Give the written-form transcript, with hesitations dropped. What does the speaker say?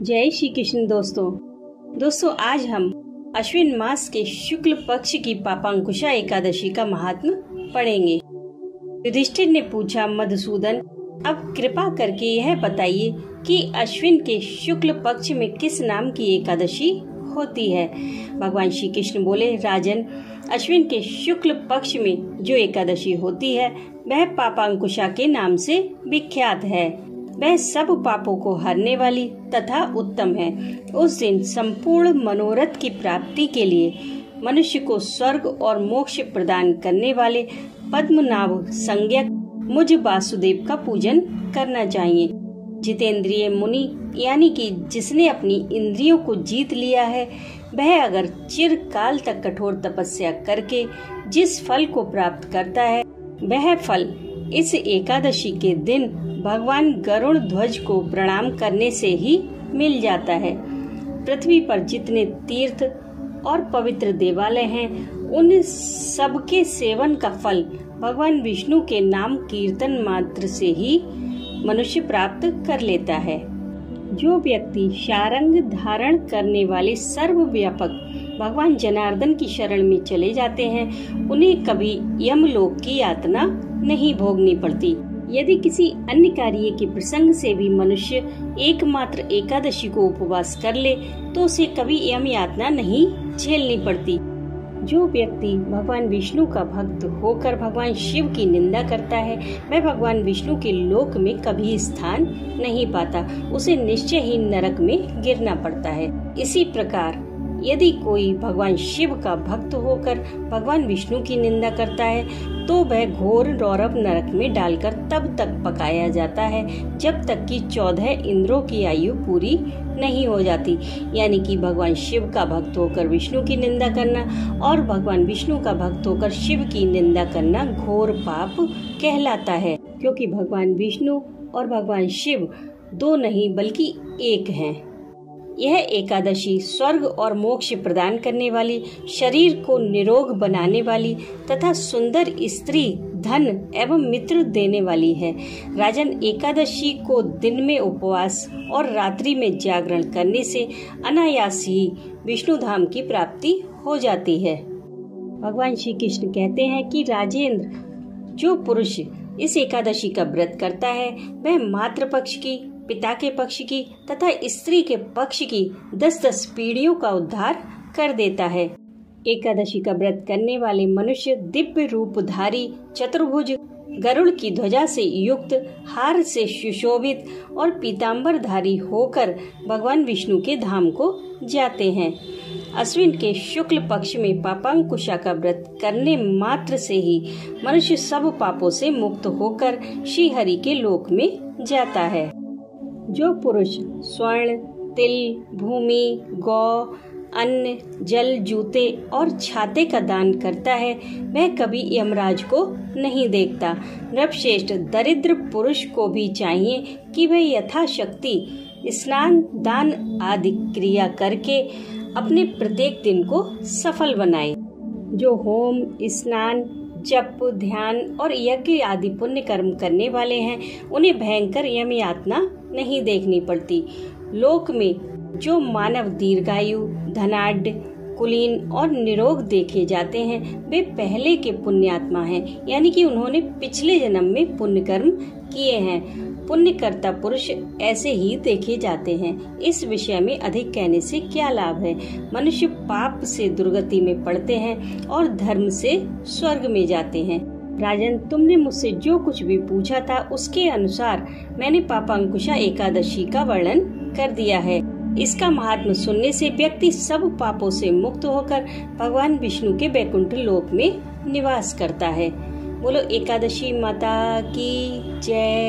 जय श्री कृष्ण दोस्तों आज हम अश्विन मास के शुक्ल पक्ष की पापांकुशा एकादशी का महात्म पढ़ेंगे। युधिष्ठिर ने पूछा, मधुसूदन, अब कृपा करके यह बताइए कि अश्विन के शुक्ल पक्ष में किस नाम की एकादशी होती है। भगवान श्री कृष्ण बोले, राजन, अश्विन के शुक्ल पक्ष में जो एकादशी होती है वह पापांकुशा के नाम से विख्यात है। वह सब पापों को हरने वाली तथा उत्तम है। उस दिन संपूर्ण मनोरथ की प्राप्ति के लिए मनुष्य को स्वर्ग और मोक्ष प्रदान करने वाले पद्मनाभ संज्ञक मुझ वासुदेव का पूजन करना चाहिए। जितेंद्रिय मुनि यानी कि जिसने अपनी इंद्रियों को जीत लिया है, वह अगर चिरकाल तक कठोर तपस्या करके जिस फल को प्राप्त करता है, वह फल इस एकादशी के दिन भगवान गरुड़ ध्वज को प्रणाम करने से ही मिल जाता है। पृथ्वी पर जितने तीर्थ और पवित्र देवालय हैं, उन सबके सेवन का फल भगवान विष्णु के नाम कीर्तन मात्र से ही मनुष्य प्राप्त कर लेता है। जो व्यक्ति शारंग धारण करने वाले सर्वव्यापक भगवान जनार्दन की शरण में चले जाते हैं, उन्हें कभी यमलोक की यातना नहीं भोगनी पड़ती। यदि किसी अन्य कार्य के प्रसंग से भी मनुष्य एकमात्र एकादशी को उपवास कर ले तो उसे कभी यम यातना नहीं झेलनी पड़ती। जो व्यक्ति भगवान विष्णु का भक्त होकर भगवान शिव की निंदा करता है, वह भगवान विष्णु के लोक में कभी स्थान नहीं पाता। उसे निश्चय ही नरक में गिरना पड़ता है। इसी प्रकार यदि कोई भगवान शिव का भक्त होकर भगवान विष्णु की निंदा करता है, तो वह घोर रौरव नरक में डालकर तब तक पकाया जाता है जब तक कि 14 इंद्रों की आयु पूरी नहीं हो जाती। यानी कि भगवान शिव का भक्त होकर विष्णु की निंदा करना और भगवान विष्णु का भक्त होकर शिव की निंदा करना घोर पाप कहलाता है, क्योंकि भगवान विष्णु और भगवान शिव दो नहीं बल्कि एक हैं। यह एकादशी स्वर्ग और मोक्ष प्रदान करने वाली, शरीर को निरोग बनाने वाली तथा सुंदर स्त्री, धन एवं मित्र देने वाली है। राजन, एकादशी को दिन में उपवास और रात्रि में जागरण करने से अनायास ही विष्णु धाम की प्राप्ति हो जाती है। भगवान श्री कृष्ण कहते हैं कि राजेंद्र, जो पुरुष इस एकादशी का व्रत करता है, वह मातृ पक्ष की, पिता के पक्ष की तथा स्त्री के पक्ष की 10-10 पीढ़ियों का उद्धार कर देता है। एकादशी का व्रत करने वाले मनुष्य दिव्य रूपधारी, चतुर्भुज, गरुड़ की ध्वजा से युक्त, हार से सुशोभित और पीतांबरधारी होकर भगवान विष्णु के धाम को जाते हैं। अश्विन के शुक्ल पक्ष में पापांकुशा का व्रत करने मात्र से ही मनुष्य सब पापों से मुक्त होकर श्री हरि के लोक में जाता है। जो पुरुष स्वर्ण, तिल, भूमि, गौ, अन्न, जल, जूते और छाते का दान करता है, वह कभी यमराज को नहीं देखता। नृपश्रेष्ठ दरिद्र पुरुष को भी चाहिए कि वह यथाशक्ति स्नान, दान आदि क्रिया करके अपने प्रत्येक दिन को सफल बनाए। जो होम, स्नान, जप, ध्यान और यज्ञ आदि पुण्य कर्म करने वाले हैं, उन्हें भयंकर यम यातना नहीं देखनी पड़ती। लोक में जो मानव दीर्घायु, धनाढ्य, कुलीन और निरोग देखे जाते हैं, वे पहले के पुण्यात्मा हैं, यानी कि उन्होंने पिछले जन्म में पुण्य कर्म किए हैं। पुण्य कर्ता पुरुष ऐसे ही देखे जाते हैं। इस विषय में अधिक कहने से क्या लाभ है। मनुष्य पाप से दुर्गति में पड़ते हैं और धर्म से स्वर्ग में जाते हैं। राजन, तुमने मुझसे जो कुछ भी पूछा था उसके अनुसार मैंने पापांकुशा एकादशी का वर्णन कर दिया है। इसका महात्म सुनने से व्यक्ति सब पापों से मुक्त होकर भगवान विष्णु के वैकुंठ लोक में निवास करता है। बोलो एकादशी माता की जय।